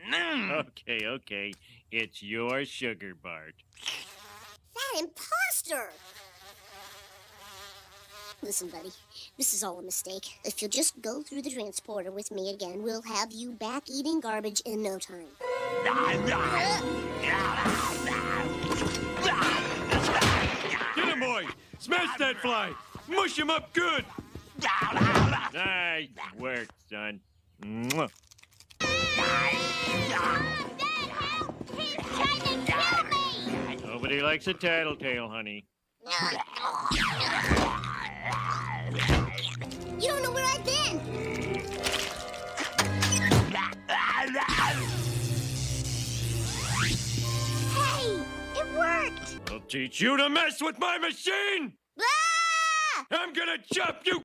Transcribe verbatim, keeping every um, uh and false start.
Okay, okay. It's your sugar, Bart. That imposter! Listen, buddy, this is all a mistake. If you'll just go through the transporter with me again, we'll have you back eating garbage in no time. Get him, boy! Smash that fly! Mush him up good! Nice work, son. Mwah. He's trying to kill me! Nobody likes a tattletale, honey. You don't know where I've been! Hey! It worked! I'll teach you to mess with my machine! Ah! I'm gonna chop you